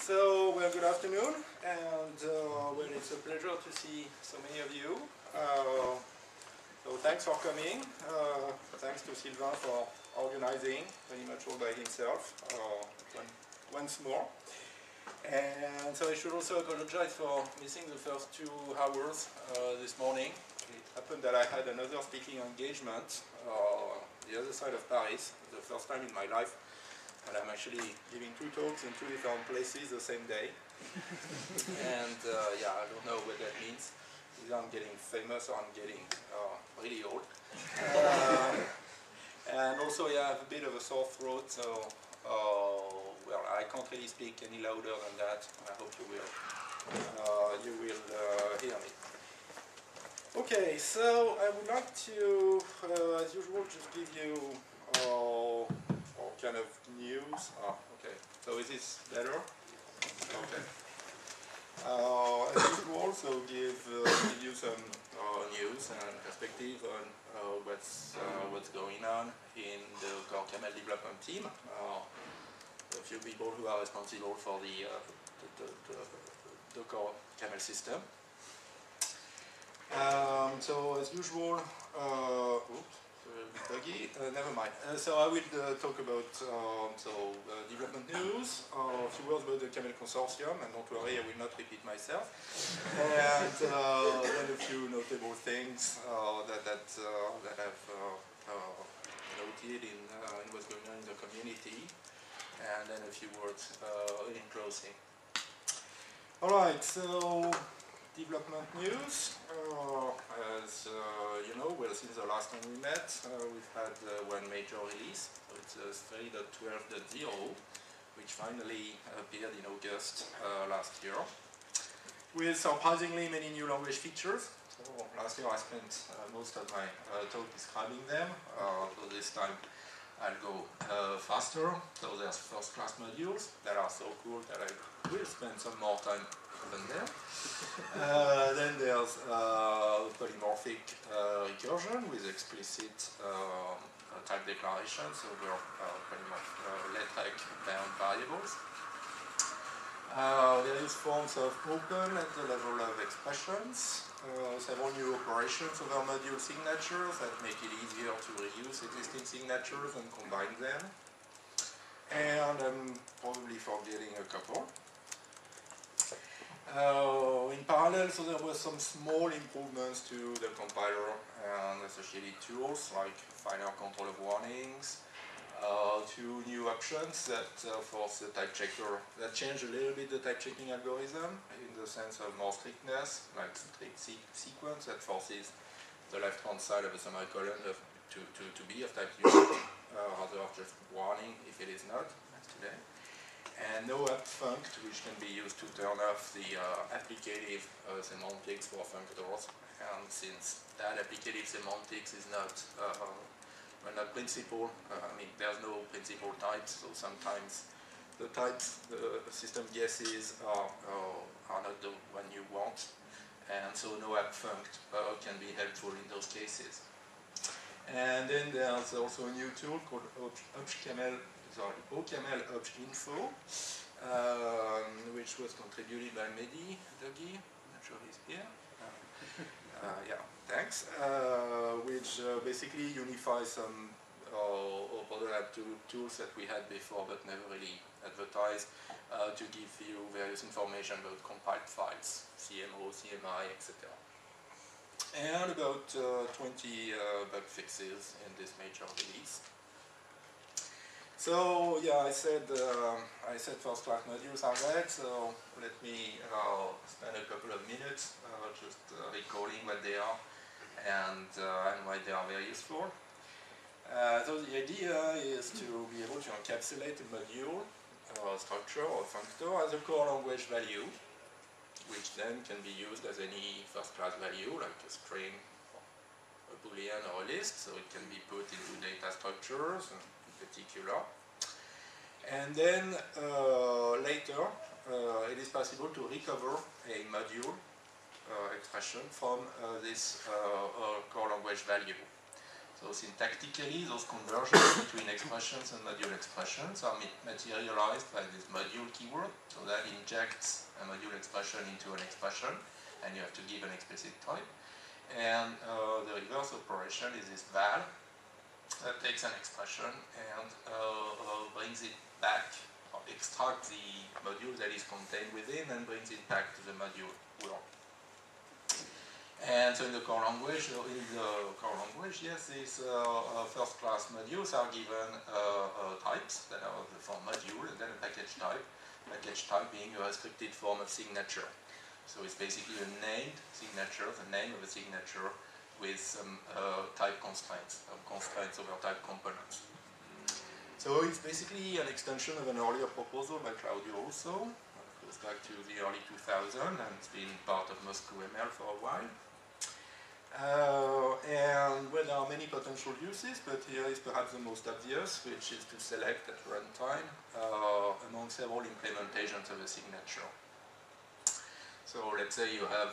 So, well, good afternoon, and well, it's a pleasure to see so many of you. So thanks for coming. Thanks to Sylvain for organizing, pretty much all by himself, once more. And so I should also apologize for missing the first 2 hours this morning. It happened that I had another speaking engagement the other side of Paris, the first time in my life. And I'm actually giving 2 talks in 2 different places the same day. And yeah, I don't know what that means. Either I'm getting famous or I'm getting really old. And also, yeah, I have a bit of a sore throat, so well, I can't really speak any louder than that. I hope you will hear me. Okay, so I would like to, as usual, just give you kind of news. Okay. So is this better? Okay. As usual, so give you some news and perspective on what's going on in the Core Camel development team. A few people who are responsible for the Core Camel system. So as usual, buggy. Never mind. So I will talk about development news, a few words about the Camel Consortium, and don't worry, I will not repeat myself. And then a few notable things that I've noted in what's going on in the community, and then a few words in closing. All right. So. Development news, as you know, well, since the last time we met, we've had one major release. So it's 3.12.0, which finally appeared in August last year, with surprisingly many new language features. So last year I spent most of my talk describing them, so this time I'll go faster. So there's first-class modules that are so cool that I will spend some more time than there. Then there's polymorphic recursion with explicit type declarations over pretty much LaTeX-bound variables. Various forms of open at the level of expressions. Several new operations over module signatures that make it easier to reuse existing signatures and combine them. And I'm probably forgetting a couple. In parallel, so there were some small improvements to the compiler and associated tools, like finer control of warnings, 2 new options that force the type checker, that change a little bit the type checking algorithm in the sense of more strictness, like strict sequence that forces the left-hand side of a semicolon to be of type unique, rather just warning if it is not, as today. And no funct, which can be used to turn off the applicative semantics for functors. And since that applicative semantics is not principal, I mean, there's no principal types, so sometimes the types the system guesses are not the one you want. And so no funct can be helpful in those cases. And then there's also a new tool called OCaml OpsInfo, which was contributed by Mehdi Duggy. I'm not sure he's here. Yeah, thanks. Which basically unifies some overlap tools that we had before but never really advertised to give you various information about compiled files, CMO, CMI, etc. And about 20 bug fixes in this major release. So yeah, I said first-class modules are red. So let me spend a couple of minutes just recalling what they are and why they are very useful. So the idea is to be able to encapsulate a module structure or functor as a core language value, which then can be used as any first-class value, like a string, a boolean, or a list. So it can be put into data structures in particular. And then later, it is possible to recover a module expression from this core language value. So syntactically, those conversions between expressions and module expressions are materialized by this module keyword. So that injects a module expression into an expression, and you have to give an explicit type. And the reverse operation is this val that takes an expression and brings it back, or extracts the module that is contained within and brings it back to the module world. And so in the core language, yes, these first-class modules are given types that are of the form module, and then a package type being a restricted form of signature. So it's basically a named signature, the name of a signature, with some type constraints over type components. So it's basically an extension of an earlier proposal by Claudio Russo. It goes back to the early 2000s, and it's been part of MoscowML for a while. And well, there are many potential uses, but here is perhaps the most obvious, which is to select at runtime among several implementations of a signature. So let's say you have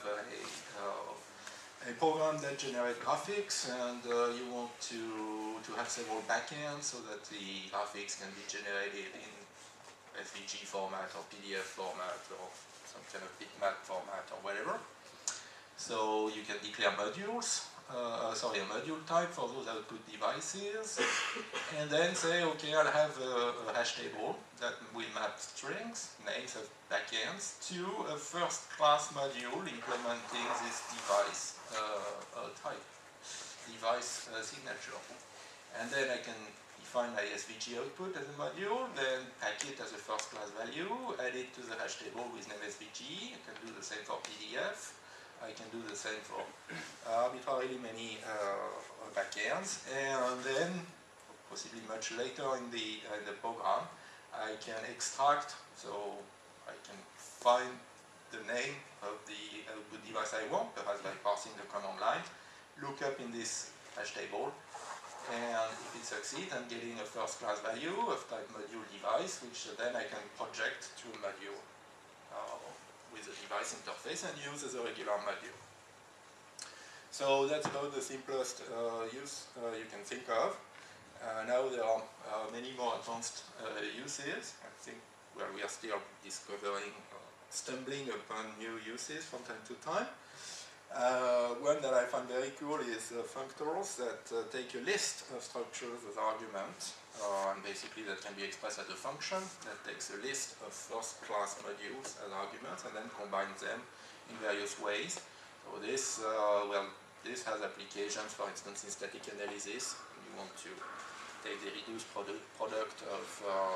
a program that generates graphics, and you want to have several backends so that the graphics can be generated in SVG format or PDF format or some kind of bitmap format or whatever. So you can declare modules, a module type for those output devices, and then say, okay, I'll have a hash table that will map strings, names of backends, to a first-class module implementing this device type, device signature. And then I can define my SVG output as a module, then pack it as a first-class value, add it to the hash table with name SVG. I can do the same for PDF. I can do the same for arbitrarily many backends, and then, possibly much later in the program, I can extract, so I can find the name of the output device I want, perhaps by parsing the command line, look up in this hash table, and if it succeeds, I'm getting a first-class value of type module device, which then I can project to a module with a device interface and use as a regular module. So that's about the simplest use you can think of. Now there are many more advanced uses. I think we are still discovering, stumbling upon new uses from time to time. One that I find very cool is functors that take a list of structures as arguments, and basically that can be expressed as a function that takes a list of first-class modules as arguments and then combines them in various ways. So this, this has applications, for instance, in static analysis. You want to take the reduced product of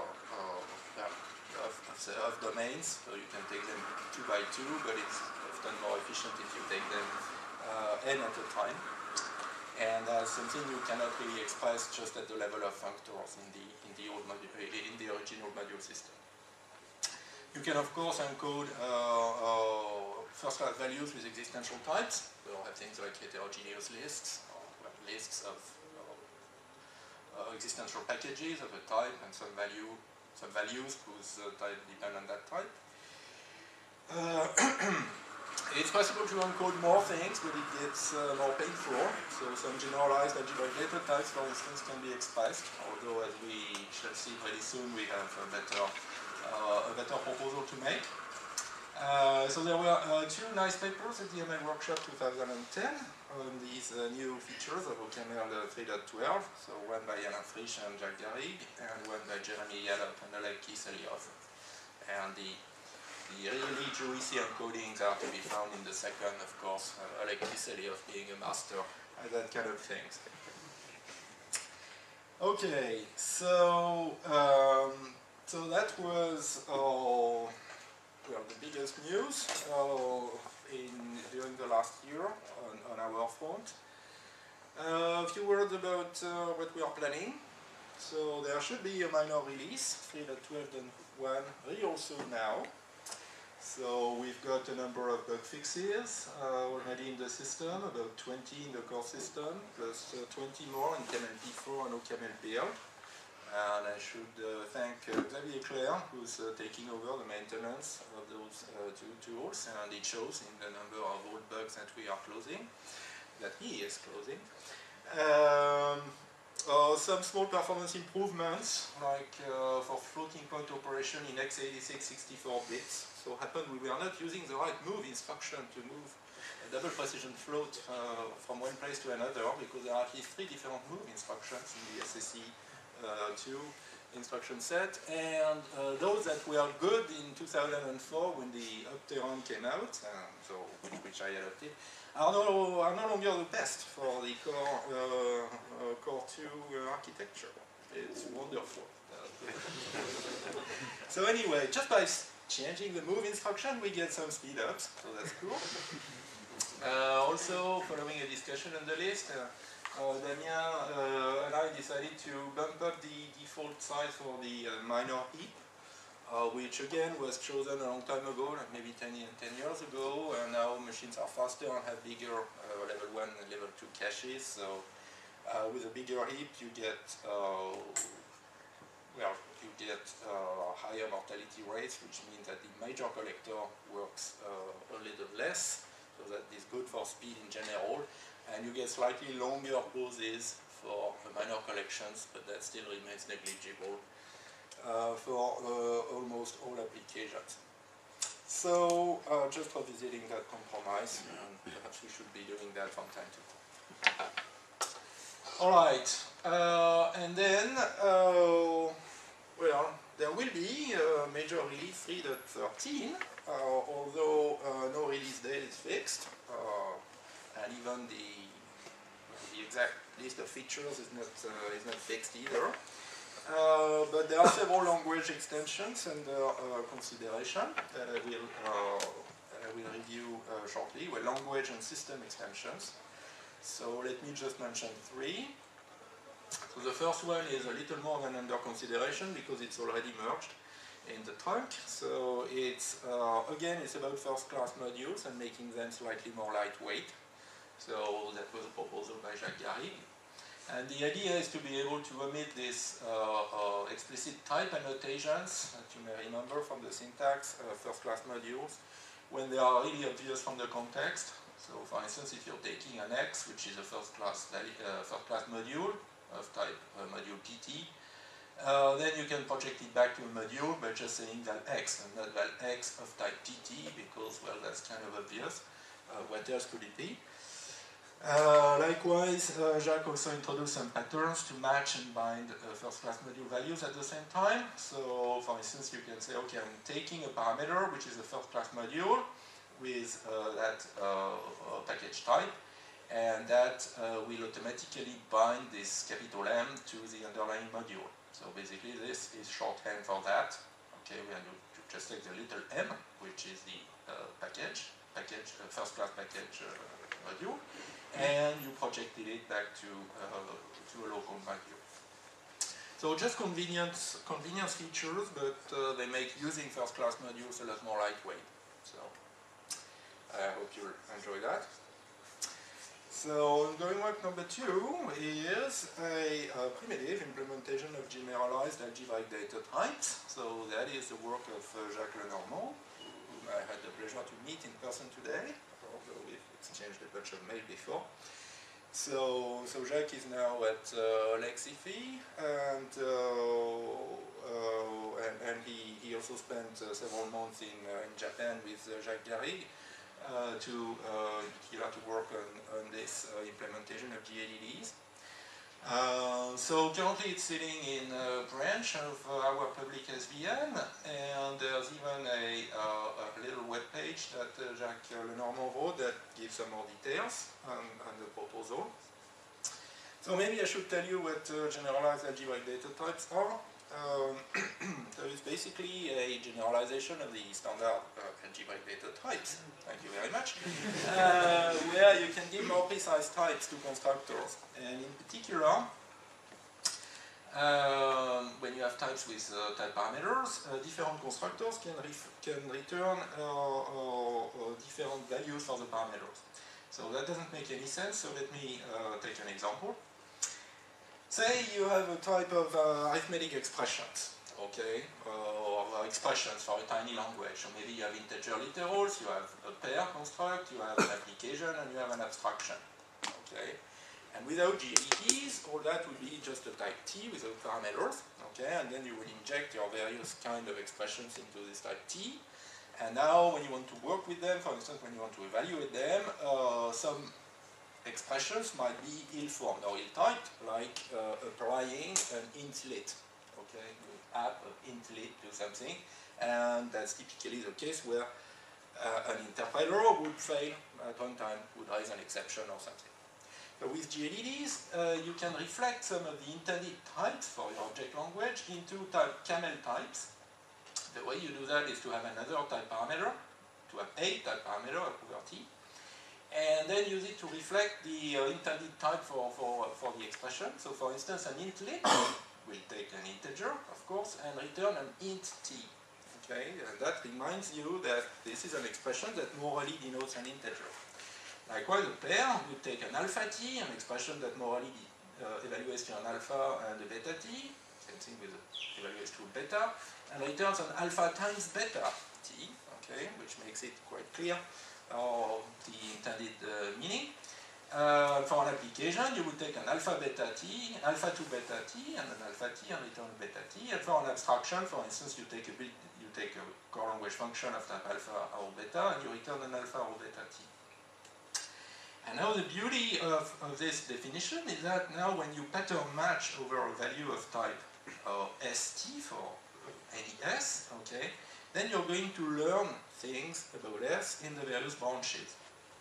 domains, so you can take them 2 by 2, but it's often more efficient if you take them n at a time. And that's something you cannot really express just at the level of functors in the original module system. You can, of course, encode first-class values with existential types. So have things like heterogeneous lists, or lists of existential packages of a type and some values whose type depend on that type. It's possible to encode more things, but it gets more painful. So some generalized algebraic data types, for instance, can be expressed, although as we shall see very soon, we have a better proposal to make. So there were 2 nice papers at the ML Workshop 2010 on these new features of OCaml 3.12. So one by Alain Frisch and Jacques Garrigue, and one by Jeremy Yallop and Oleg Kiselyov. And the really juicy encodings are to be found in the second, of course, Oleg Kiselyov being a master at that kind of things. Okay, so that was the biggest news during the last year on our front. A few words about what we are planning. So there should be a minor release, 3.12.1, real soon now. So we've got a number of bug fixes already in the system, about 20 in the core system, plus 20 more in CamelP4 and OCaml build. And I should thank Xavier Claire, who's taking over the maintenance of those 2 tools, and it shows in the number of old bugs that we are closing, that he is closing. Some small performance improvements, like for floating point operation in x86 64 bits. So happened we were not using the right move instruction to move a double precision float from one place to another, because there are at least 3 different move instructions in the SSE2 instruction set, and those that were good in 2004 when the Opteron came out, so which I adopted, are no longer the best for the Core 2 architecture. It's wonderful. So anyway, just by changing the move instruction, we get some speed ups, so that's cool. Also, following a discussion on the list, Damien and I decided to bump up the default size for the minor heap, which again was chosen a long time ago, like maybe 10 years ago, and now machines are faster and have bigger level 1 and level 2 caches. So with a bigger heap, you get higher mortality rates, which means that the major collector works a little less, so that is good for speed in general. And you get slightly longer pauses for minor collections, but that still remains negligible for almost all applications. So just revisiting that compromise, and perhaps we should be doing that from time to time. All right, and then, well, there will be a major release 3.13, although no release date is fixed. And even the exact list of features is not fixed either. But there are several language extensions under consideration that I will review shortly. Well, language and system extensions. So let me just mention 3. So the first one is a little more than under consideration because it's already merged in the trunk. So it's again, it's about first-class modules and making them slightly more lightweight. So that was a proposal by Jacques Garrigue. And the idea is to be able to omit these explicit type annotations that you may remember from the syntax, first-class modules, when they are really obvious from the context. So for instance, if you're taking an X, which is a first-class module of type module TT, then you can project it back to a module by just saying val X and not val X of type TT, because, well, that's kind of obvious. What else could it be? Likewise, Jacques also introduced some patterns to match and bind first-class module values at the same time. So, for instance, you can say, okay, I'm taking a parameter, which is a first-class module, with that package type, and that will automatically bind this capital M to the underlying module. So basically, this is shorthand for that. Okay, we just take the little m, which is the first-class package module, and you projected it back to a local value. So just convenience features, but they make using first-class modules a lot more lightweight. So I hope you'll enjoy that. So going work number 2 is a primitive implementation of generalized algebraic data types. So that is the work of Jacques Lenormand, whom I had the pleasure to meet in person today, although we've exchanged a bunch of mail before. So Jacques is now at Lexifi, and he also spent several months in Japan with Jacques Garrigue to work on this implementation of GADDs. So currently it's sitting in a branch of our public SVN, and there's even a little web page that Jacques Lenormand wrote that gives some more details on the proposal. So maybe I should tell you what generalized algebraic data types are. So it's basically a generalization of the standard algebraic data types. Thank you very much. Where you can give more precise types to constructors. And in particular, when you have types with type parameters, different constructors can return different values for the parameters. So that doesn't make any sense, so let me take an example. Say you have a type of arithmetic expressions, okay, or expressions for a tiny language. So maybe you have integer literals, you have a pair construct, you have an application, and you have an abstraction, okay. And without GLETs, all that would be just a type T without parameters, okay? And then you will inject your various kind of expressions into this type T. And now when you want to work with them, for instance, when you want to evaluate them, some expressions might be ill-formed or ill-typed, like applying an int-lit, okay? You add an int-lit to something, and that's typically the case where an interpreter would fail at one time, would raise an exception or something. So with GLEDs, you can reflect some of the intended types for your object language into camel types. The way you do that is to have another type parameter, to have a type parameter over T, and then use it to reflect the intended type for the expression. So for instance, an int-lit will take an integer, of course, and return an int T. Okay, and that reminds you that this is an expression that morally denotes an integer. Likewise, a pair would take an alpha T, an expression that morally evaluates to an alpha and a beta T, same thing with evaluates to beta, and returns an alpha times beta T, okay, which makes it quite clear the intended meaning. For an application, you would take an alpha beta T, alpha to beta T, and an alpha T and return a beta T. And for an abstraction, for instance, you take a core language function of type alpha or beta, and you return an alpha or beta T. And now the beauty of this definition is that now when you pattern match over a value of type ST for any S, okay, then you're going to learn things about S in the various branches.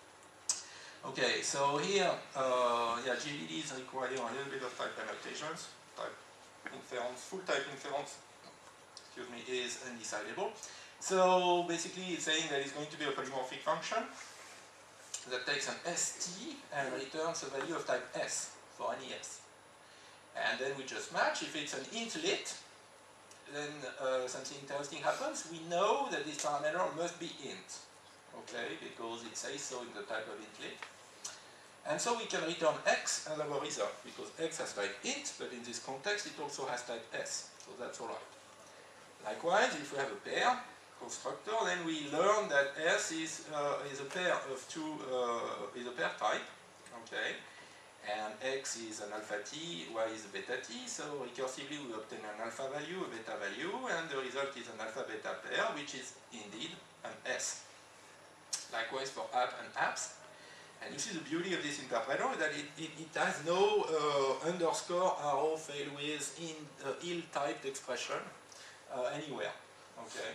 Okay, so here, GLEDs require a little bit of type annotations. Type inference, full type inference, excuse me, is undecidable. So basically it's saying that it's going to be a polymorphic function that takes an ST and returns a value of type S for any S. And then we just match. If it's an int-lit, then something interesting happens. We know that this parameter must be int, okay, because it says so in the type of int-lit. And so we can return X as our result, because X has type int, but in this context it also has type S, so that's all right. Likewise, if we have a pair constructor, then we learn that S is a pair of is a pair type, okay, and X is an alpha T, Y is a beta T, so recursively we obtain an alpha value, a beta value, and the result is an alpha beta pair, which is indeed an S. Likewise for app and apps. And you see the beauty of this interpreter is that it has no underscore arrow fail with ill-typed expression anywhere, okay.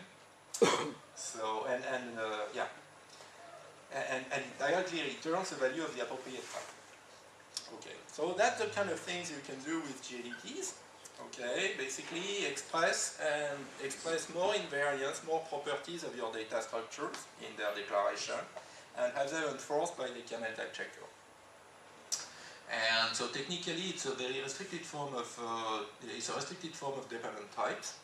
So, and it directly returns the value of the appropriate type. Okay, so that's the kind of things you can do with GLEDs. Okay, basically express more invariants, more properties of your data structures in their declaration, and have them enforced by the camel type checker. And so technically, it's a very restricted form of dependent types.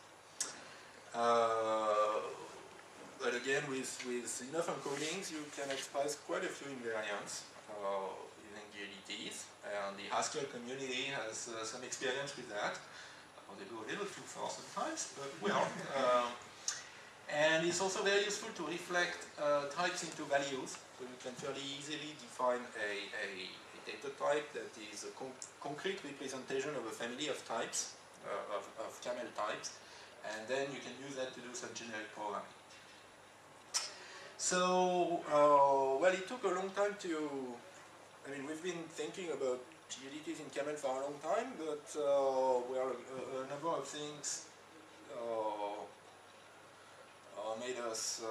But again, with enough encodings, you can express quite a few invariants using GLEDs, and the Haskell community has some experience with that. They go a little too far sometimes, but well. And it's also very useful to reflect types into values, so you can fairly easily define a data type that is a concrete representation of a family of types, of camel types, and then you can use that to do some generic programming. So, well, it took a long time we've been thinking about GLEDs in camel for a long time, but well, a number of things made us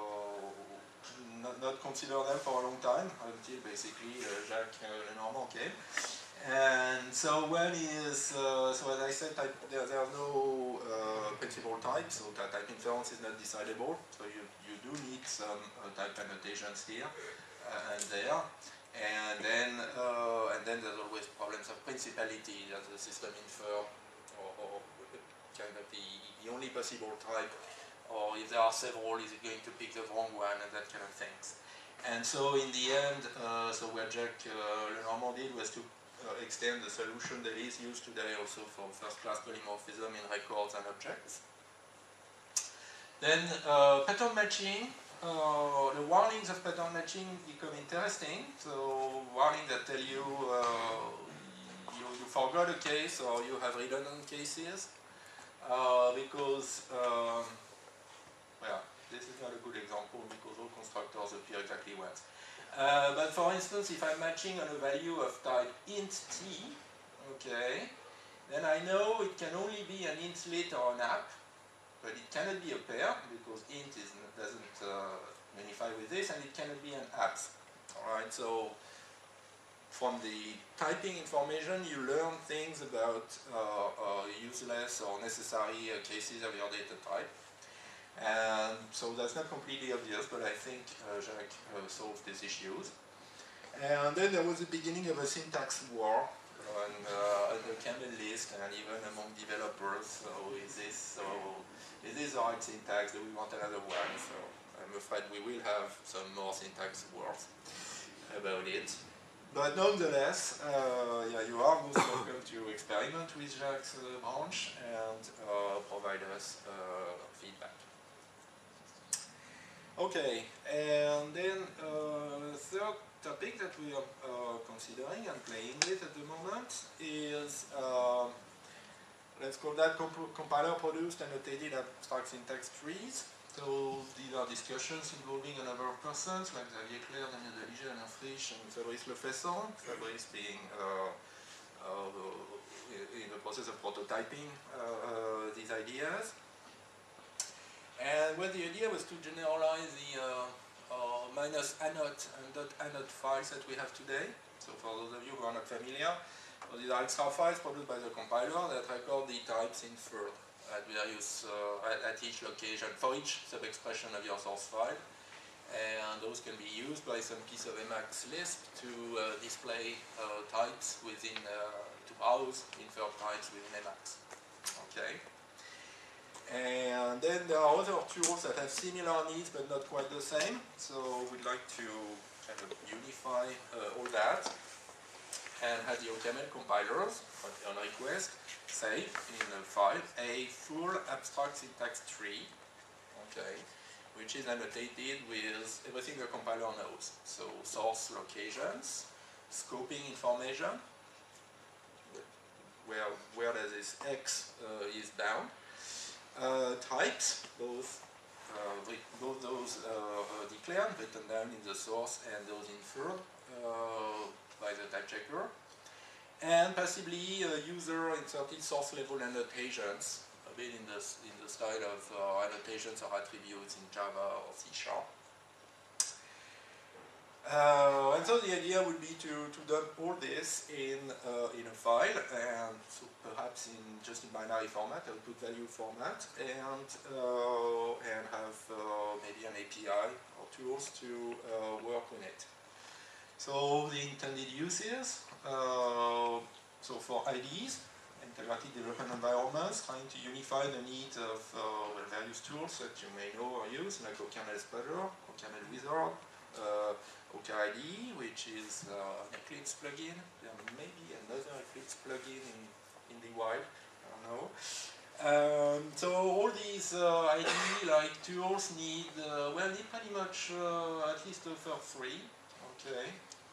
not consider them for a long time, until basically Jacques Lenormand came. And so one is, so as I said, there are no principal types, so that type inference is not decidable, so you do need some type annotations here and there. And then there's always problems of principality, that the system infer or kind of the only possible type, or if there are several, is it going to pick the wrong one, and that kind of things. And so in the end, so what Jacques Lenormand did was to extend the solution that is used today also for first-class polymorphism in records and objects. Then pattern matching the warnings of pattern matching become interesting. So warnings that tell you you forgot a case or you have redundant cases because well, this is not a good example because all constructors appear exactly once. But for instance, if I'm matching on a value of type int t, okay, then I know it can only be an int lit or an app, but it cannot be a pair because int doesn't unify with this, and it cannot be an app. Alright, so from the typing information, you learn things about useless or necessary cases of your data type. And so that's not completely obvious, but I think Jacques solved these issues. And then there was the beginning of a syntax war on the camel list and even among developers. So is this the right syntax? Do we want another one? So I'm afraid we will have some more syntax wars about it. But nonetheless, yeah, you are most welcome to experiment with Jacques' branch and provide us feedback. Okay, and then third topic that we are considering and playing with at the moment is, let's call that compiler-produced annotated abstract syntax trees. So these are discussions involving a number of persons like Xavier Clair, Daniel Deliger, Alain Frisch, and Fabrice Lefesson. Fabrice being in the process of prototyping these ideas. And well, the idea was to generalize the minus annote and .annote files that we have today. So for those of you who are not familiar, these are extra files produced by the compiler that record the types inferred at various, at each location, for each sub-expression of your source file. And those can be used by some piece of Emacs Lisp to display types within, to browse inferred types within Emacs. Okay. And then there are other tools that have similar needs but not quite the same. So we'd like to kind of unify all that and have the OCaml compilers, on request, save in a file a full abstract syntax tree, okay, which is annotated with everything the compiler knows. So source locations, scoping information, where does this X is bound, types, both those declared, written down in the source, and those inferred by the type checker, and possibly user-inserted source-level annotations, a bit in the style of annotations or attributes in Java or C#. And so the idea would be to dump all this in a file, and so perhaps just in binary format, output value format, and have maybe an API or tools to work on it. So the intended uses, so for IDEs, integrated development environments, trying to unify the needs of various tools that you may know or use, like OCaml Sputter, OCaml Wizard, OKIDE, which is an Eclipse plugin. There may be another Eclipse plugin in the wild, I don't know. So all these IDE-like tools need pretty much at least the first three. Okay.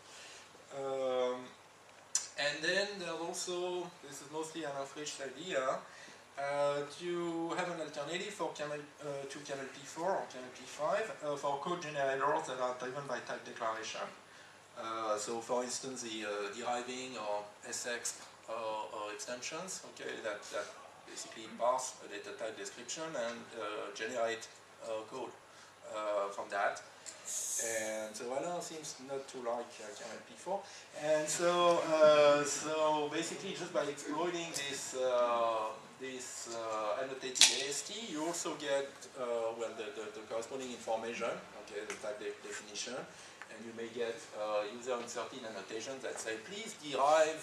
And then there's also, this is mostly an Frisch's idea, to have an alternative for to CAML P4 or CAML P5 for code generators that are driven by type declaration. So for instance, the deriving or SX extensions, okay, that basically parse a data type description and generate code from that. And so Alain seems not to like CAML P4. And so basically just by exploiting this annotated AST, you also get the corresponding information, okay, the type definition, and you may get user-inserted annotations that say, please derive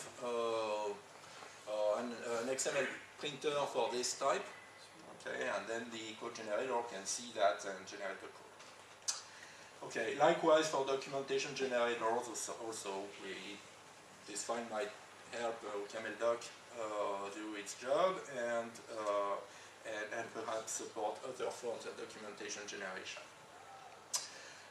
an XML printer for this type, okay, and then the code generator can see that and generate the code. Okay, likewise for documentation generators also, this file might help OCaml doc do its job and perhaps support other forms of documentation generation.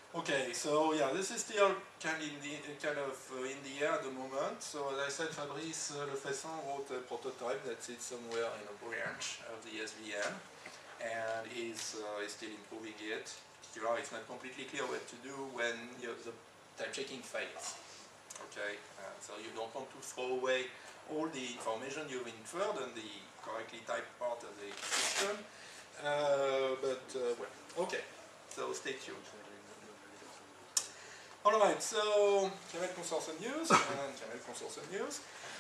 Okay, so yeah, this is still kind of in the air at the moment. So as I said, Fabrice Lefesson wrote a prototype that sits somewhere in a branch of the SVM, and is still improving it. It's not completely clear what to do when the type checking fails. Okay, so you don't want to throw away all the information you've inferred on the correctly typed part of the system. Well, okay, so stay tuned. Alright, so Camel Consortium news, and Camel Consortium news.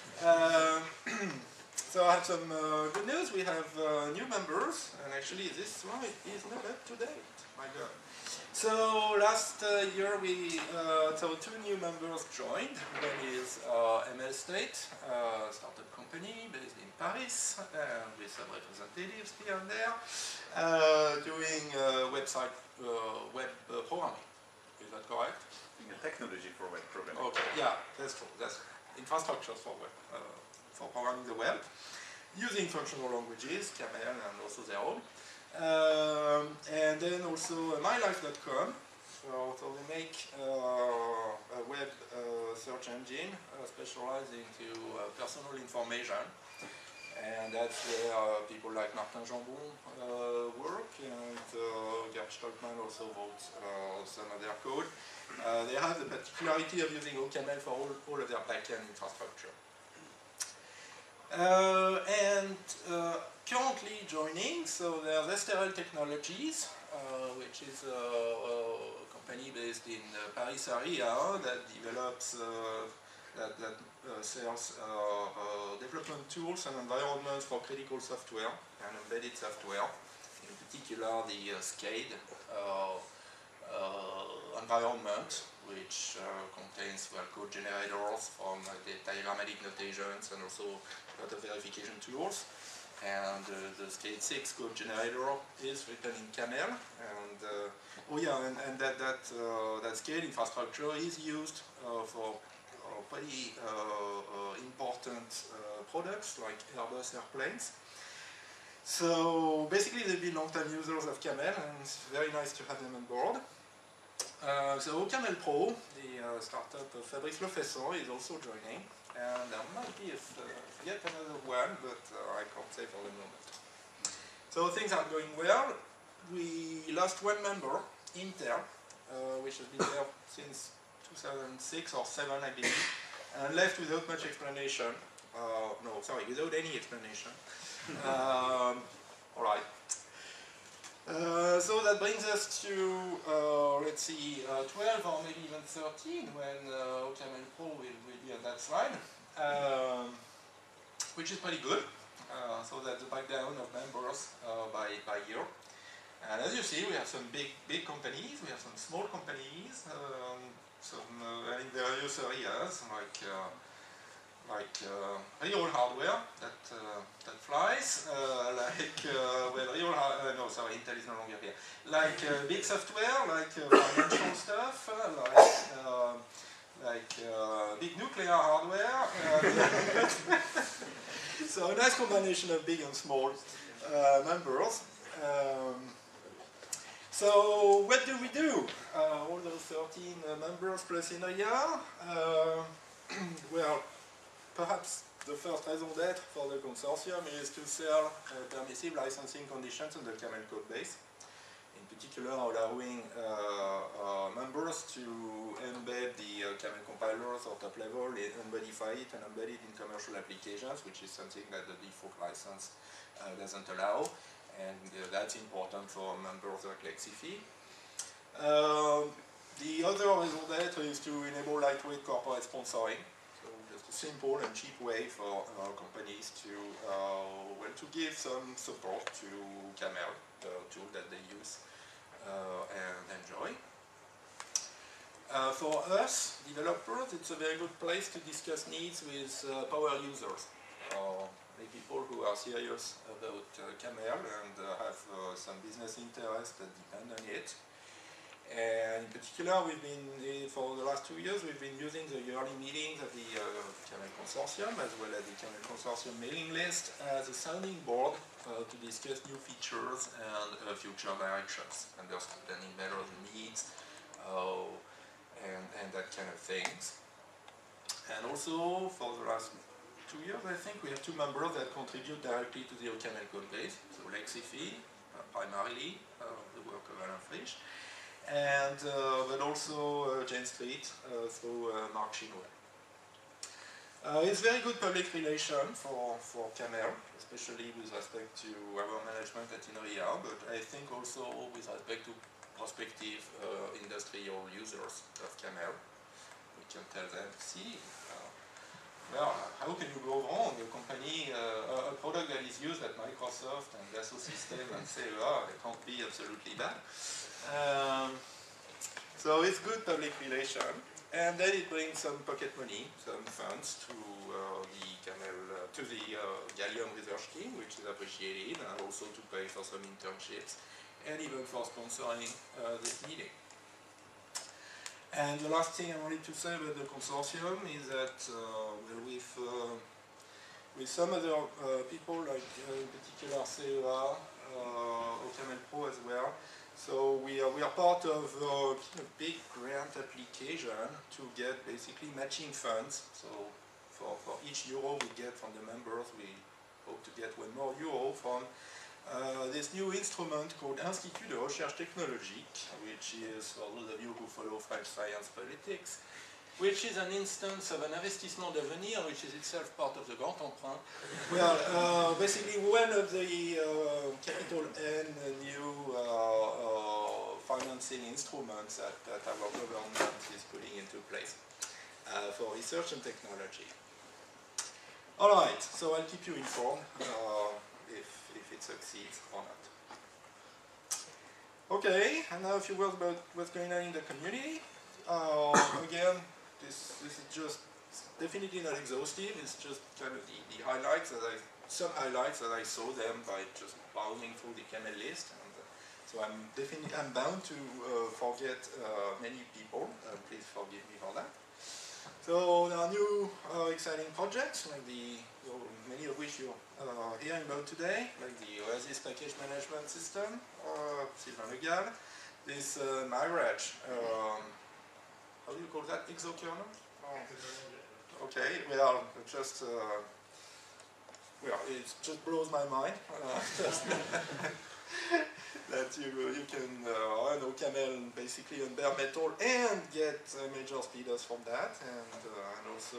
So I have some good news. We have new members, and actually this one is not up to date. My God. So last year so two new members joined. One is ML State, a startup company based in Paris, with some representatives here and there, doing website web programming. Is that correct? Technology for web programming. Okay, yeah, that's true. That's infrastructures for web, for programming the web, using functional languages, Camel and also their own. And then also mylife.com. So they make a web search engine specialized into personal information. And that's where people like Martin Jambon work, and Gerd Stoltmann also wrote some of their code. They have the particularity of using OCaml for all of their backend infrastructure. Currently joining, so there's Esterel Technologies, which is a company based in Paris area that develops sells development tools and environments for critical software and embedded software, in particular the SCADE environment, which contains code generators from the diagrammatic notations and also a lot of verification tools. And the SCADE 6 code generator is written in Camel, and that SCADE infrastructure is used for pretty important products like Airbus airplanes. So basically they've been long-time users of Camel, and it's very nice to have them on board. So OCaml Pro, the startup of Fabrice Lefesson, is also joining, and there might be yet another one, but I can't say for the moment. So things are going well. We lost one member, Intel, which has been there since 2006 or 2007, I believe, and left without much explanation. Without any explanation. All right. So that brings us to, let's see, 12 or maybe even 13 when OCaml Pro will be on that slide, which is pretty good. So that's the breakdown of members by year. And as you see, we have some big companies, we have some small companies, some in various areas like real hardware that flies, Intel is no longer here. Like big software, like financial stuff, like big nuclear hardware. So a nice combination of big and small members. So what do we do? All those 13 members plus Inria. Well, perhaps the first raison d'être for the consortium is to sell permissive licensing conditions on the Camel code base. In particular, allowing members to embed the Camel compilers or top level, unmodify it and embed it in commercial applications, which is something that the default license doesn't allow. And that's important for members like Lexifi. The other raison d'être is to enable lightweight corporate sponsoring. So just a simple and cheap way for companies to give some support to Camel, the tool that they use and enjoy. For us, developers, it's a very good place to discuss needs with power users. Many people who are serious about Camel and have some business interests that depend on it. And in particular, we've been, for the last 2 years, we've been using the yearly meetings of the Camel Consortium, as well as the Camel Consortium mailing list, as a sounding board to discuss new features and future directions, understanding better the needs, that kind of things. And also, for the last 2 years, I think, we have 2 members that contribute directly to the OCaml code base. So Lexifi, primarily, the work of Alain Frisch, and but also Jane Street through Mark Shinwell. It's very good public relation for CAML, especially with respect to our management at INRIA, but I think also with respect to prospective industrial users of CAML. We can tell them, see, well, how can you go wrong? A company, a product that is used at Microsoft and Dassault Systèmes and CEA, it can't be absolutely bad. So it's good public relation. And then it brings some pocket money, some funds to the CAML, to the Gallium research team, which is appreciated, and also to pay for some internships, and even for sponsoring this meeting. And the last thing I wanted to say about the consortium is that with some other people, like in particular CEA, OCaml Pro as well, so we are part of a big grant application to get basically matching funds. So for each euro we get from the members, we hope to get €1 more from this new instrument called Institut de Recherche Technologique, which is, for those of you who follow French science politics, which is an instance of an investissement d'avenir, which is itself part of the Grand Emprunt. Well, basically one of the capital N new financing instruments that our government is putting into place for research and technology. All right, so I'll keep you informed if it succeeds or not. Okay, and now a few words about what's going on in the community. Again, this is just definitely not exhaustive. It's just kind of the highlights some highlights that I saw them by just browsing through the CAML list. And, so I'm bound to forget many people. Please forgive me for that. So there are new exciting projects, like many of which you're hearing about today, like the OASIS package management system, Sylvain Le Gall, this Mirage, how do you call that, exokernel? Oh. Okay, well, just, well, it just blows my mind. That you can run OCaml basically on bare metal and get major speeders from that, and also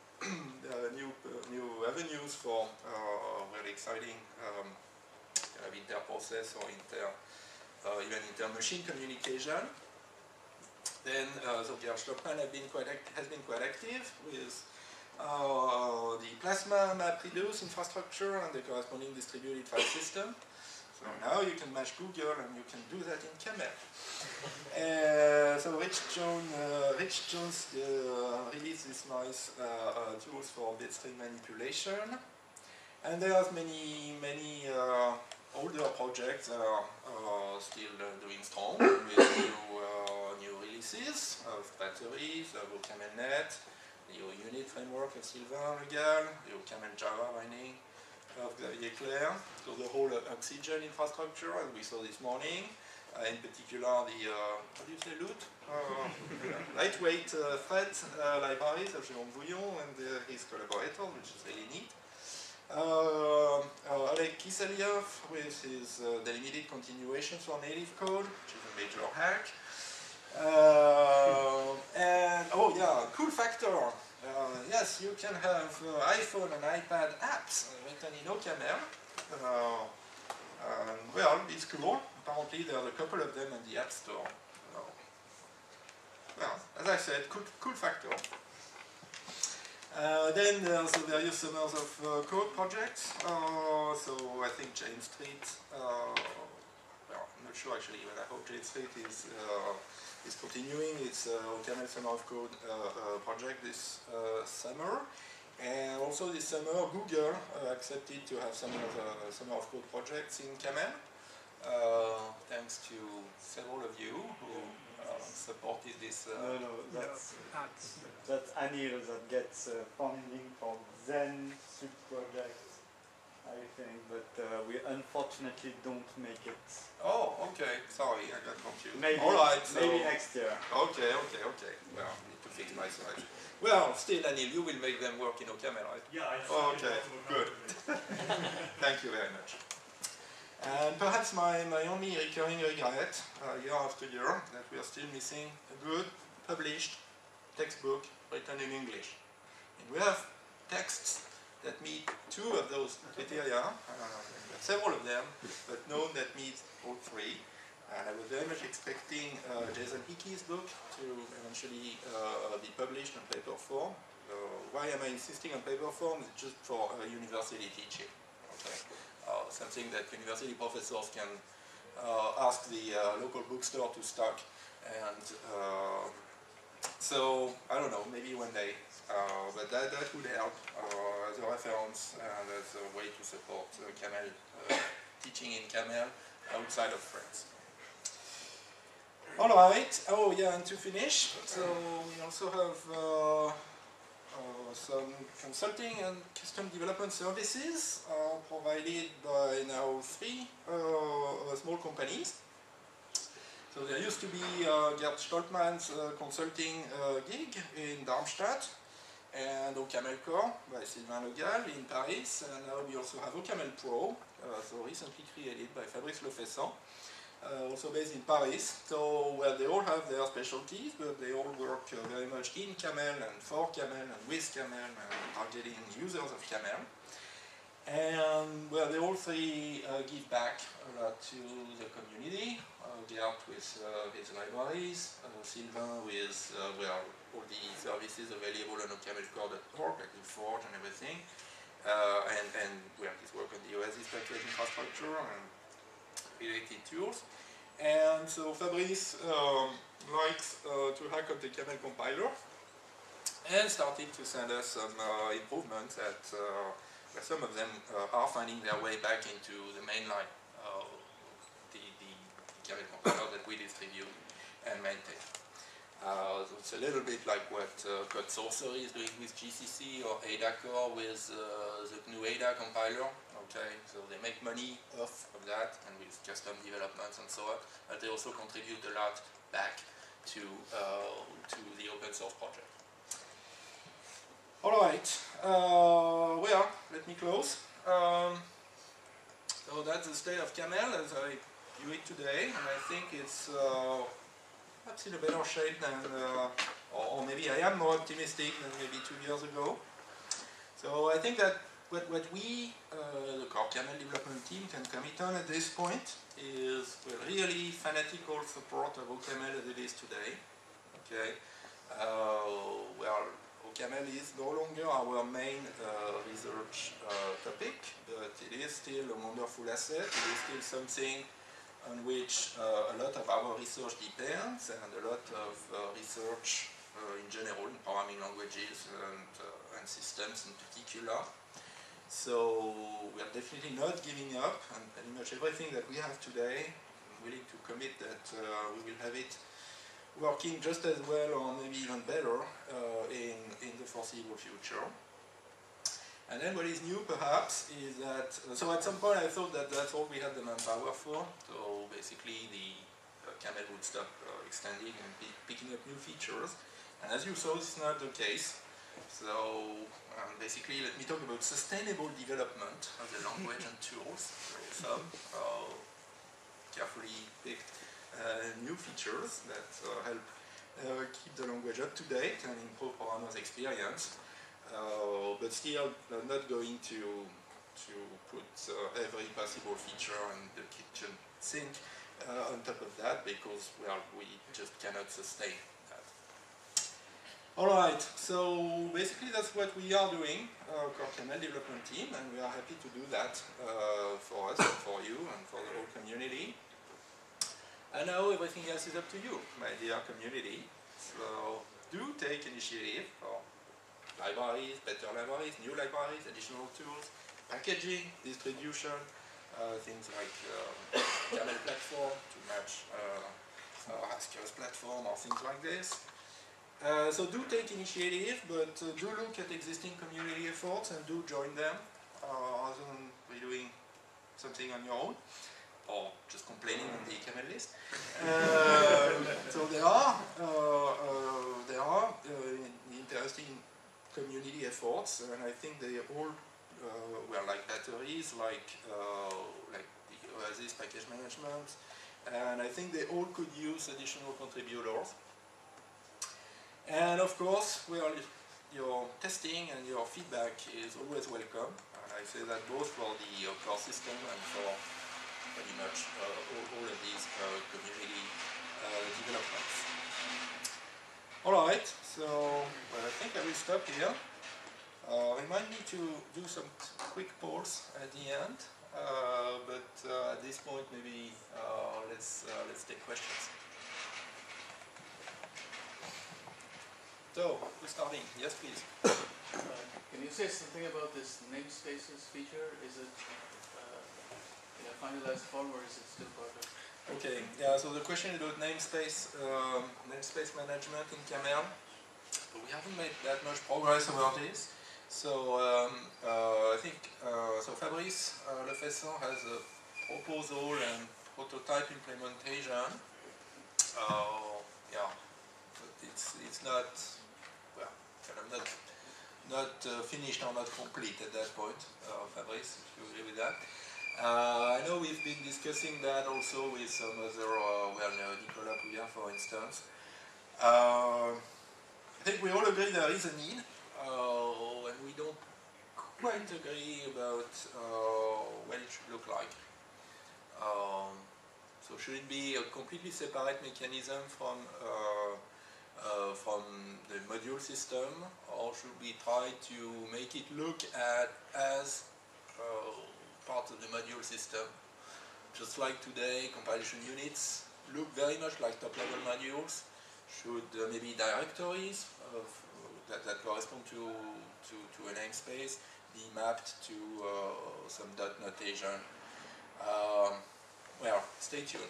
new avenues for really exciting kind of inter-process or even inter-machine communication. Then so Gerhard Stockmann has been quite active with the Plasma MapReduce infrastructure and the corresponding distributed file system. So now you can mash Google and you can do that in CAML. So Rich Jones released these nice tools for bitstream manipulation. And there's many older projects that are still doing strong with new releases of batteries, of OCamlNet, the OUnit framework of Sylvain Le Gall, the OCaml Java binding of Xavier Clair, so the whole Oxygen infrastructure, as we saw this morning, in particular the, how do you say, LUT? Lightweight thread libraries of Jérôme Bouillon and his collaborators, which is really neat. Oleg Kiselyev with his delimited continuations for native code, which is a major hack. And, oh yeah, cool factor. Yes, you can have iPhone and iPad apps written in OCaml. Well, it's cool. Apparently there's a couple of them in the App Store. Well, as I said, cool factor. Then there's the various summers of code projects. So I think Jane Street, well, I'm not sure actually, but I hope Jane Street is continuing its OCaml Summer of Code project this summer. And also this summer, Google accepted to have some of the Summer of Code projects in CAML, thanks to several of you who supported this. That's Anil that gets funding for Zen subproject. I think, but we unfortunately don't make it. Oh, okay. Sorry, I got confused. Maybe, all right, so maybe next year. Okay. Well, I need to fix my slide. Well, still, Anil, you will make them work in OCaml, right? Yeah, I Okay, good. Thank you very much. And perhaps my only recurring regret, year after year, that we are still missing a good published textbook written in English. And we have texts that meet two of those criteria, several of them, but none that meet all three. And I was very much expecting Jason Hickey's book to eventually be published in paper form. Why am I insisting on paper form? It's just for university teaching. Okay. Something that university professors can ask the local bookstore to stock. And so, I don't know, maybe one day. But that would help as a reference and as a way to support CAML, teaching in CAML outside of France. All right. Oh, yeah, and to finish, so we also have some consulting and custom development services provided by now 3 small companies. So there used to be Gerd Stoltmann's consulting gig in Darmstadt, and OCaml Core by Sylvain Le Gall in Paris, and now we also have OCaml Pro, so recently created by Fabrice Lefessant, also based in Paris, so where they all have their specialties, but they all work very much in CAML and for CAML and with CAML and targeting users of CAML. And where they all 3 give back a lot to the community. Gerd with his libraries, Sylvain with all the services available on OCamlCore.org, like the Forge and everything, and his work on the Oasis package infrastructure and related tools. And so Fabrice likes to hack up the CAML compiler and started to send us some improvements that where some of them are finding their way back into the mainline, the CAML compiler that we distribute and maintain. So it's a little bit like what Code Sorcery is doing with GCC or Ada Core with the GNU Ada compiler. Okay, so they make money off of that and with custom developments and so on, but they also contribute a lot back to the open source project. All right, well, let me close. So that's the state of CAML as I view it today, and I think it's perhaps in a better shape than, or maybe I am more optimistic than maybe 2 years ago. So I think that what we, the core CAML development team, can commit on at this point is really fanatical support of OCaml as it is today. Okay, well, OCaml is no longer our main research topic, but it is still a wonderful asset. It is still something on which a lot of our research depends, and a lot of research in general, in programming languages and systems in particular. So we are definitely not giving up, and pretty much everything that we have today, I'm willing to commit that we will have it working just as well or maybe even better in the foreseeable future. And then what is new perhaps is that, so at some point I thought that that's all we had the manpower for, so basically the CAML would stop extending and picking up new features, and as you saw, this is not the case. So basically, let me talk about sustainable development of the language and tools. Some carefully picked new features that help keep the language up to date and improve programmers' experience, but still not going to put every possible feature in the kitchen sink on top of that, because well, we just cannot sustain. Alright, so basically that's what we are doing, core CAML development team, and we are happy to do that for us, and for you, and for the whole community. And now everything else is up to you, my dear community. So do take initiative for libraries, better libraries, new libraries, additional tools, packaging, distribution, things like CAML platform to match Haskell's platform or things like this. So do take initiative, but do look at existing community efforts and do join them. rather than doing something on your own, or just complaining on the camel list. So there are interesting community efforts, and I think they all were like batteries, like the Oasis package management, and I think they all could use additional contributors. And of course, your testing and your feedback is always welcome. And I say that both for the core system and for pretty much all of these community developments. Alright, so I think I will stop here. Remind me to do some quick polls at the end, but at this point maybe let's take questions. So, who's starting? Yes, please. Can you say something about this namespaces feature? Is it in a finalized form, or is it still part of? Okay, yeah, so the question about namespace management in Camel, we haven't made that much progress about this. So I think Fabrice Lefesson has a proposal and prototype implementation. Yeah, but it's not, well, kind of not finished or not complete at that point. Fabrice, if you agree with that. I know we've been discussing that also with some other, Nicolas Pouillard, for instance. I think we all agree there is a need, and we don't quite agree about what it should look like. So should it be a completely separate mechanism from the module system, or should we try to make it look as part of the module system? Just like today, compilation units look very much like top-level modules. Should maybe directories that correspond to a namespace be mapped to some dot notation? Well, stay tuned.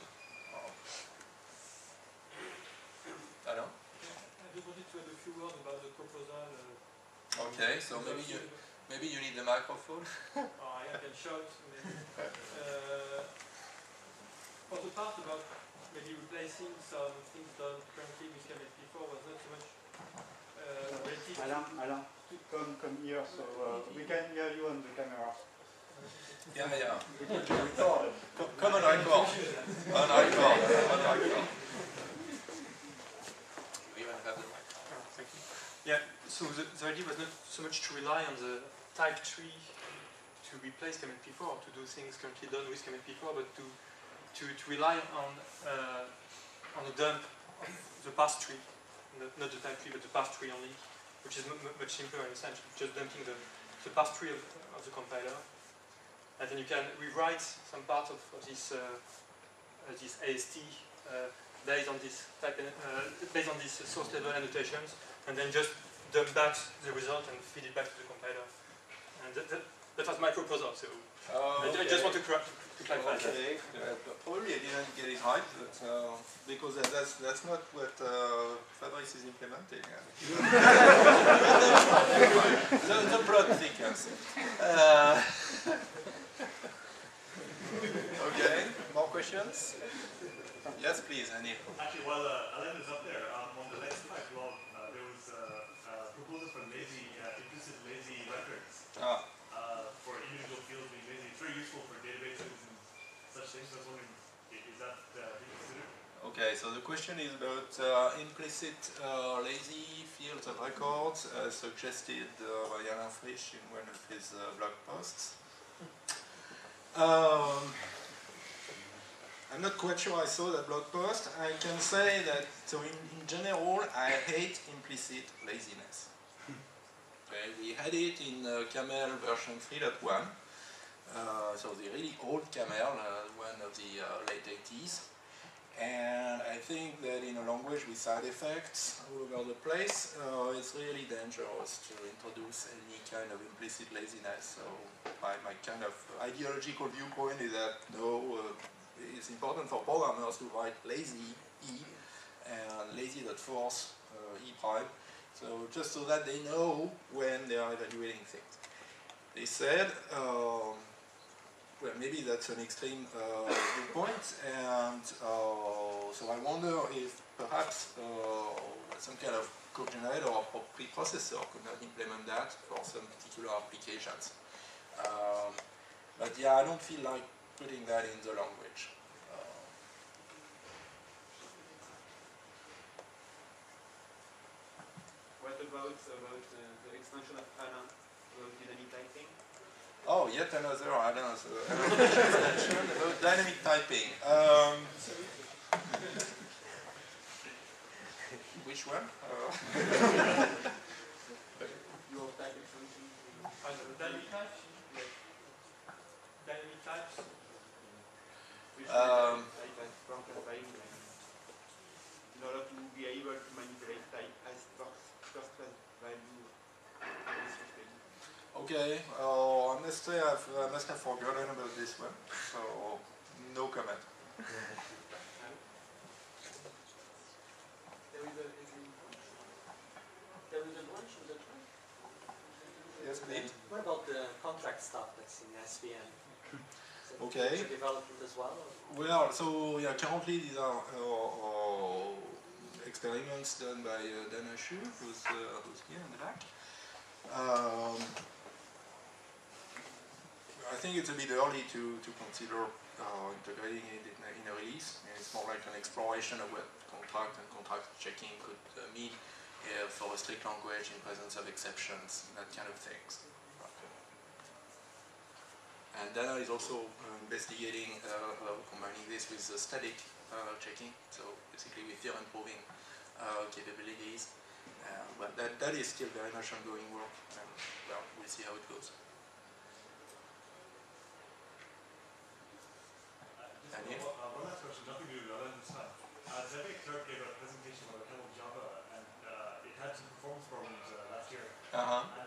I don't know. I just wanted to add a few words about the proposal. Okay, so maybe you need the microphone. I can shout. Maybe. For the part about maybe replacing some things done currently with KML-P4 was not so much related. Alain, come here, so we can hear you on the camera. Yeah. We can record. Come on, record. On record. We even have the mic. Thank you. Yeah, so the idea was not so much to rely on the type tree to replace KML-P4 or to do things currently done with KML-P4, but to rely on a dump of the parse tree, not the type tree, but the parse tree only, which is much simpler in essence, just dumping the parse tree of the compiler. And then you can rewrite some part of this AST based on this type, based on these source level annotations, and then just dump back the result and feed it back to the compiler. And that was my proposal. So Okay. I just want to clarify. Okay. Probably I didn't get it right, but because that's not what Fabrice is implementing. The plot thickens. Okay. More questions? Yes, please, Anil. Actually, while Alain is up there, on the next slide, well, there was a proposal for implicit lazy records for individual fields being lazy. It's very useful for databases and such things. I was wondering, is that being considered? Okay, so the question is about implicit lazy fields of records suggested by Alain Frisch in one of his blog posts. I'm not quite sure I saw that blog post. I can say that, so in general, I hate implicit laziness. Okay, we had it in Camel version 3.1, so the really old Camel, one of the late 80s. And I think that in a language with side effects all over the place, it's really dangerous to introduce any kind of implicit laziness. So my kind of ideological viewpoint is that no, it's important for programmers to write lazy E and lazy.force E prime, so just so that they know when they are evaluating things. they said, well, maybe that's an extreme viewpoint, and so I wonder if perhaps some kind of co-generator or preprocessor could not implement that for some particular applications. But yeah, I don't feel like putting that in the language. What about the extension of HANA, about dynamic typing? Oh, yet another extension about dynamic typing. Which one? Your type extension. Dynamic types? Dynamic types? Which type as classifying, in order to be able to manipulate type as first class value in this system. Okay, I must say I must have forgotten about this one, so no comment. There is a branch in the track. Yes, please. What about the contract stuff that's in SVN? Okay. Future development as well? Well, so yeah, currently these are experiments done by Dana Shu, who's here in the back. I think it's a bit early to consider integrating it in a release. It's more like an exploration of what contract and contract checking could mean for a strict language in presence of exceptions, that kind of things. And Dana is also investigating combining this with static checking, so basically with theorem proving capabilities. But that is still very much ongoing work, and well, we'll see how it goes. One last question, nothing to do with other than this time. Xavier Clerc gave a presentation about Camel Java, and it had some performance problems last year. And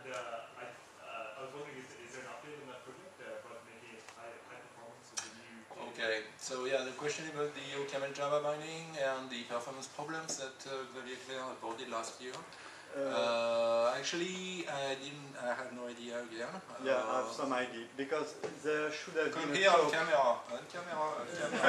I was wondering, is there an update on that project about making it high performance with the new? Okay, so yeah, the question about the Camel Java binding and the performance problems that Xavier Clerc reported last year. Actually, I have no idea again. Yeah, I have some idea, because there should have Come been here a on talk. camera, on camera.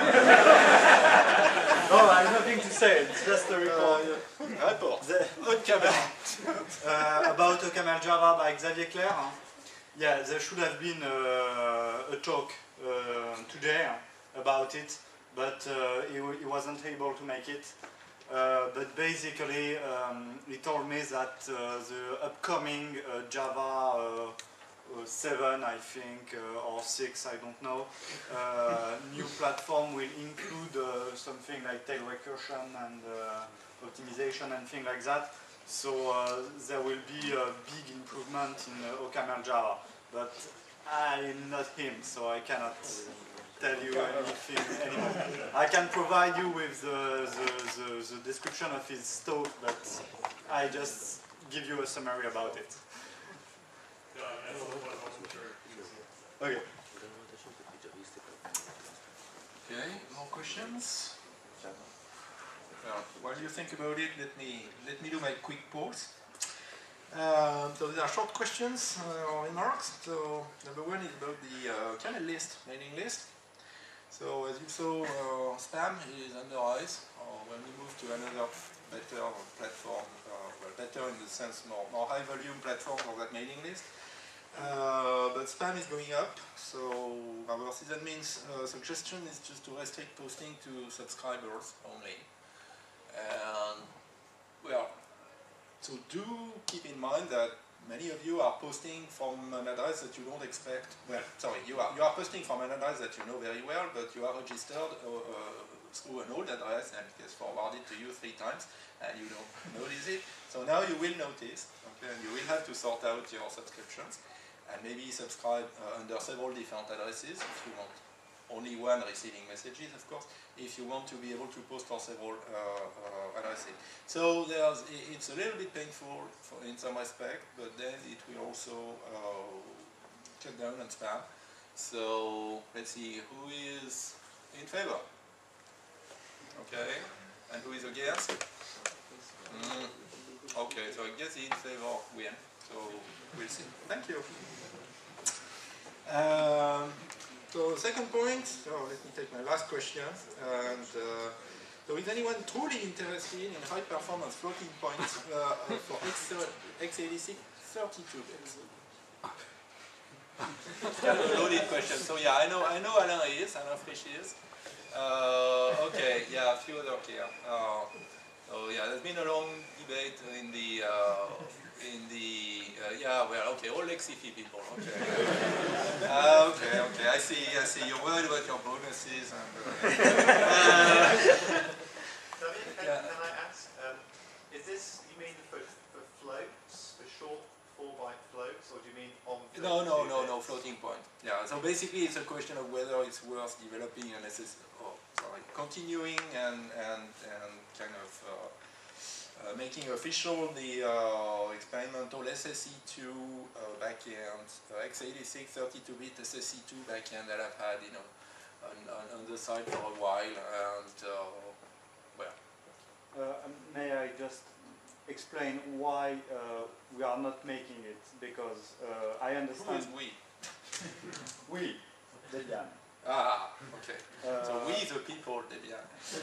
No, I have nothing to say, it's just a report. Report. On camera. About Camel Java by Xavier Clerc. Yeah, there should have been a talk today about it, but he wasn't able to make it. But basically, he told me that the upcoming Java 7, I think, or 6, I don't know, new platform will include something like tail recursion and optimization and things like that. So there will be a big improvement in OCaml Java. But I'm not him, so I cannot tell you anything anymore. I can provide you with the description of his talk, but I just give you a summary about it. Yeah, I don't know, but I wasn't sure. Okay. Okay, more questions? While you think about it, let me do my quick pause. So there are short questions or remarks. So number one is about the channel list, mailing list. So as you saw, spam is under ICE. When we move to another better platform, well, better in the sense more high volume platform for that mailing list. But spam is going up, so our sysadmin's suggestion is just to restrict posting to subscribers only. And well, so do keep in mind that many of you are posting from an address that you don't expect. Well, sorry, you are posting from an address that you know very well, but you are registered through an old address and it gets forwarded to you 3 times and you don't notice it. So now you will notice, okay, and you will have to sort out your subscriptions and maybe subscribe under several different addresses if you want. Only one receiving messages, of course, if you want to be able to post for several addresses. So it's a little bit painful in some respect, but then it will also cut down on spam. So let's see, who is in favor? Okay, and who is against? Okay, so I guess the in favor win. So we'll see. Thank you. So second point, so let me take my last question. And so is anyone truly interested in high performance floating points for x86 32 bits? It's kind of a loaded question. So yeah, I know Alain Frisch is. Okay, yeah, a few other here. So yeah, there's been a long debate in the yeah, well, okay, all XCP people, okay. Okay, I see, you're worried about your bonuses and... Can I ask, is this, you mean for floats, for short 4-byte floats, or do you mean on No, floating point. Yeah, so basically it's a question of whether it's worth developing an continuing and kind of making official the experimental SSE2 backend, x86 32-bit SSE2 backend that I've had, you know, on the side for a while, and well. May I just explain why we are not making it? Because I understand. Who is we? We, Debian. Ah, okay. So we the people, Debian.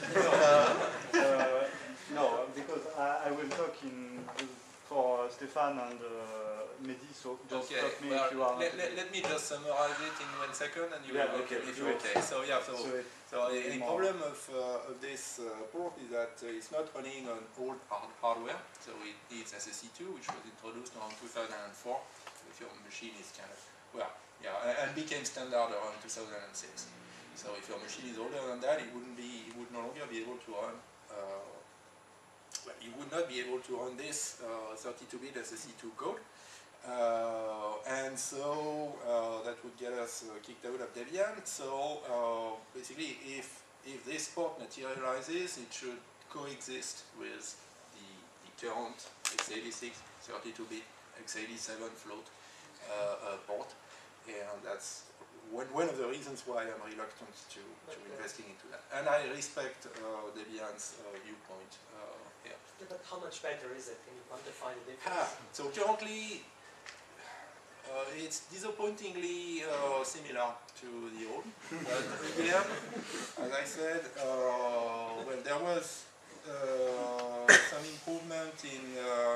No, because I will talk for Stefan and Mehdi, so just okay. stop me Well, if you are let me just summarize it in 1 second and you will okay, if you're okay. So yeah, so the more. problem of this port is that it's not running on old hardware, so it needs SSE2, which was introduced around 2004. If your machine is kind of, well, yeah, and became standard around 2006. So if your machine is older than that, it would no longer be able to run. Well, you would not be able to run this 32-bit SSE2 code, and so that would get us kicked out of Debian. So basically, if this port materializes, it should coexist with the current x86 32-bit x87 float port, and that's one of the reasons why I'm reluctant to investing into that. And I respect Debian's viewpoint here. Yeah, but how much better is it? Can you quantify the difference? So currently, it's disappointingly similar to the old. But again, as I said, well, there was some improvement in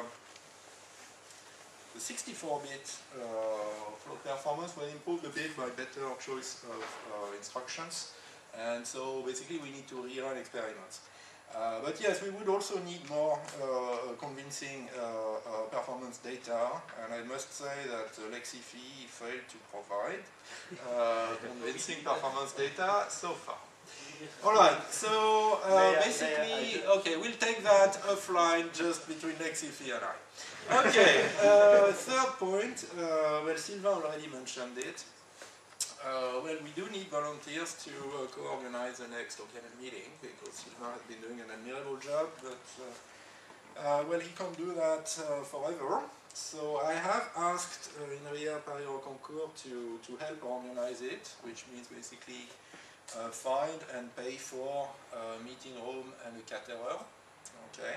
the 64-bit float performance was improved a bit by better choice of instructions, and so basically we need to rerun experiments. But yes, we would also need more convincing performance data, and I must say that Lexiphi failed to provide convincing performance data so far. Alright, so basically, okay, we'll take that offline just between Lexiphi and I. Okay, third point, well, Sylvain already mentioned it. Well, we do need volunteers to co-organize the next OCaml meeting, because Sylvain has been doing an admirable job, but well, he can't do that forever. So I have asked INRIA Paris-Rocancourt to help organize it, which means basically find and pay for a meeting room and a caterer. Okay.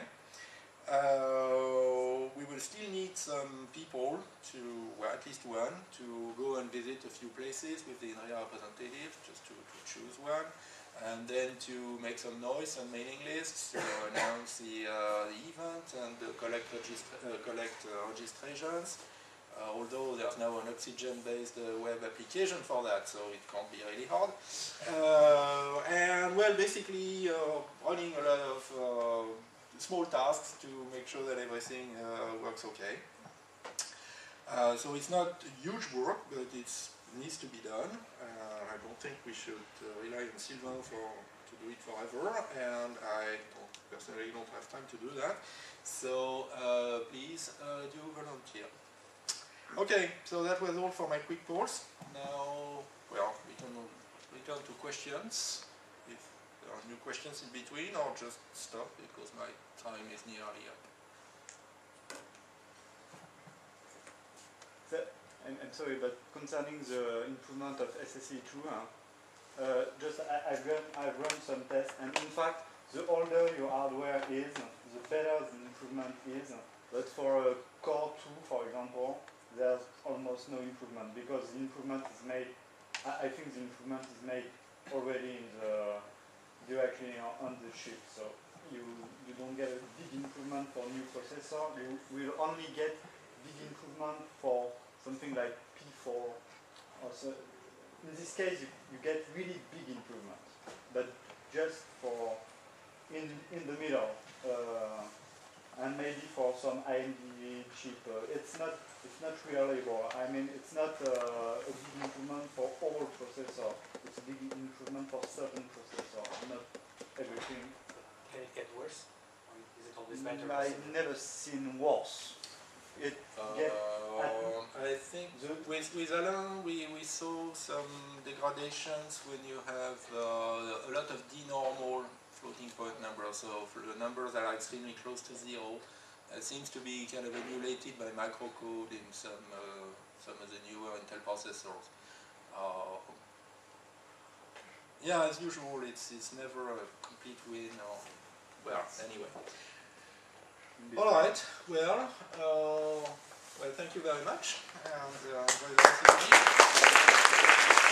We will still need some people well, at least one, to go and visit a few places with the INRIA representative, just to choose one, and then to make some noise on mailing lists, to announce the event and collect registrations. Although there's now an Oxygen-based web application for that, so it can't be really hard. And well, basically running a lot of small tasks to make sure that everything works okay. So it's not huge work, but it needs to be done. I don't think we should rely on Sylvain to do it forever, and I personally don't have time to do that. So please do volunteer. Okay, so that was all for my quick course. Now, well, we can return to questions. If there are new questions in between, or just stop because my time is nearly up. I'm sorry, but concerning the improvement of SSE2, I've run some tests, and in fact, the older your hardware is, the better the improvement is. But for a Core 2, for example, there's almost no improvement because the improvement is made. I think the improvement is made already in the directly on the chip. So you don't get a big improvement for new processor. You will only get big improvement for something like P4. Also, in this case, you get really big improvement, but just for in the middle, and maybe for some AMD chip, it's not reliable. I mean, it's not a big improvement for all processor. It's a big improvement for certain processor, not everything. Can it get worse? Or is it always better? I've never seen worse. It I think with Alain we saw some degradations when you have a lot of denormal floating point numbers, so the numbers that are extremely close to zero seems to be kind of emulated by microcode in some of the newer Intel processors. Yeah, as usual, it's never a complete win. Well, anyway. All right. Well, thank you very much, and enjoy the rest of the week.